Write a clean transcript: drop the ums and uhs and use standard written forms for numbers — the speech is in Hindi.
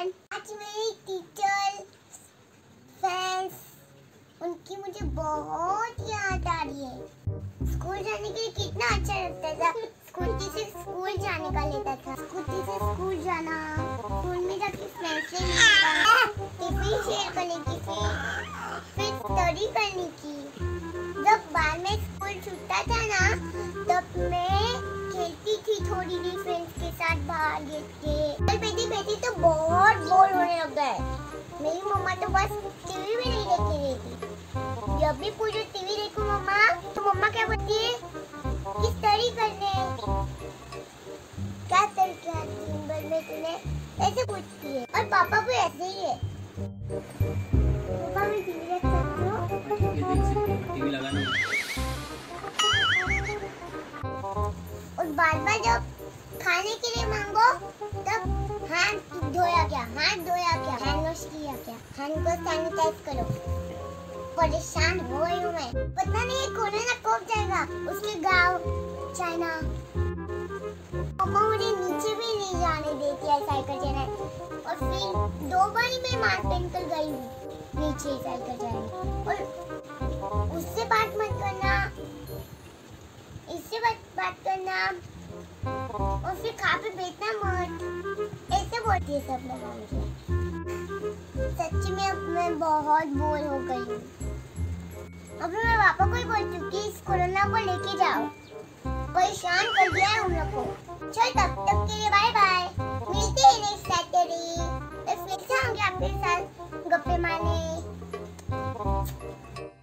एवरीवन। आज मेरी टीचर फ्रेंड्स उनकी मुझे बहुत याद आ रही है। स्कूल जाने के लिए कितना अच्छा लगता था। स्कूटी से स्कूल जाने का लेता था। स्कूटी से स्कूल जाना, स्कूल में जाके फ्रेंड्स से मिलना, टिफिन शेयर करने की, फिर स्टडी करने की। जब बाद में स्कूल छूटता था ना, तब मैं खेलती थी थोड़ी देर फ्रेंड्स के साथ बाहर गेट के। बैठी बैठी तो बहुत बोर होने लग गए। मेरी मम्मा तो बस टीवी भी नहीं देखती रहती। जब भी पूछो टीवी देखो मम्मा, तो मम्मा क्या बोलती है कि स्टडी करने। क्या कर क्या दिन भर में तूने, ऐसे पूछती है। और पापा भी ऐसे ही है। पापा भी टीवी देख सकते हो, टीवी लगाना। और बार-बार जब खाने के लिए मांगो तब हाथ धोया क्या, हैंड वॉश किया क्या, हैंड को सैनिटाइज करो। परेशान हो गई हूँ मैं। पता नहीं कोरोना कब जाएगा। उसके गाँव चाइना पापा मुझे नीचे भी नहीं जाने देती है साइकिल चलाने। और फिर 2 बार मैं मास्क पहनकर गई हूँ नीचे साइकिल चलाने। और उससे बात मत करना, इससे बात करना, और फिर खा पे बैठना मत, ऐसे बोलती है सब लोग मुझे। सच्ची में अब मैं बहुत बोर हो गई हूँ। अभी मैं पापा को ही बोल चुकी इस कोरोना को लेके जाओ, परेशान कर दिया है उन लोग को। चल तब तक के लिए बाय बाय, मिलते हैं नेक्स्ट सैटरडे। फिर से आऊंगी आपके साथ गप्पे मारने।